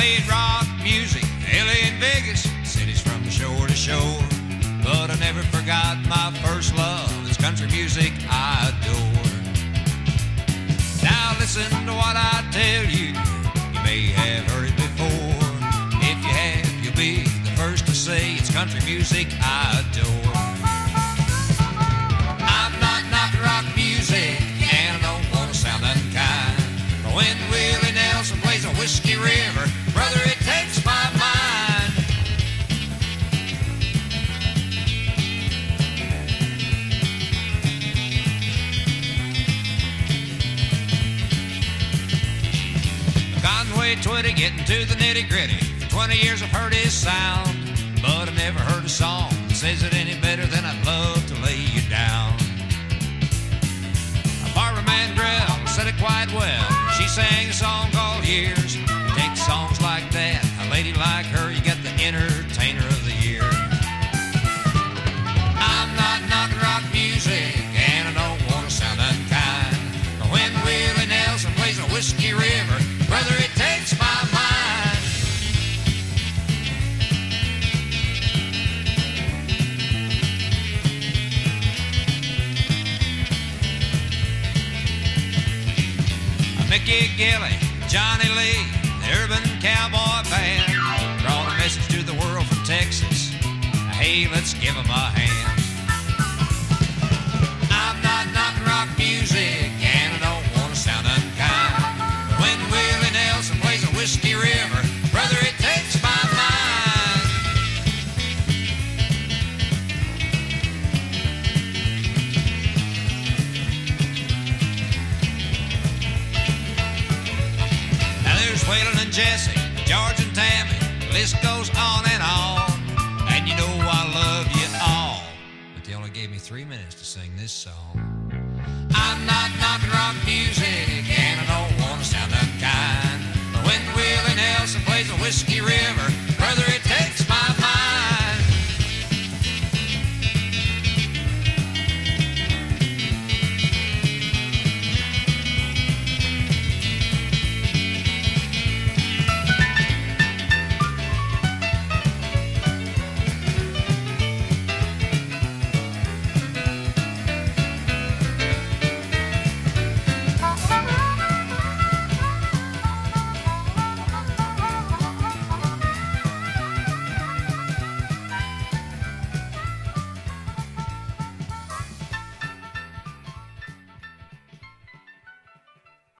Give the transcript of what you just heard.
played rock music, LA and Vegas, cities from shore to shore. But I never forgot my first love. It's country music I adore. Now listen to what I tell you. You may have heard it before. If you have, you'll be the first to say it's country music I adore. I'm not knocking rock music, and I don't want to sound unkind. But when Willie Nelson plays a Whiskey River, brother, it takes my mind. Conway Twitty getting to the nitty-gritty. For 20 years I've heard his sound, but I've never heard a song that says it any better than I'd love to lay you down. Barbara Mandrell said it quite well. She sang a song called Years. Take songs like that, a lady like her, you get the entertainer of the year. I'm not knocking rock music, and I don't want to sound unkind. But when Willie Nelson plays a Whiskey River, brother, it takes my mind. Mickey Gilley, Johnny Lee, the Urban Cowboy Band brought a message to the world from Texas. Hey, let's give them a hand. I'm not knocking rock music, and I don't want to sound unkind. But when Willie Nelson plays a Whiskey River, brother, it takes my mind. Now there's Waylon and Jesse, George and Tammy, the list goes on and on. And you know I love you all, but they only gave me 3 minutes to sing this song. I'm not knocking rock music, and I don't want to sound unkind. But when Willie Nelson plays a Whiskey River,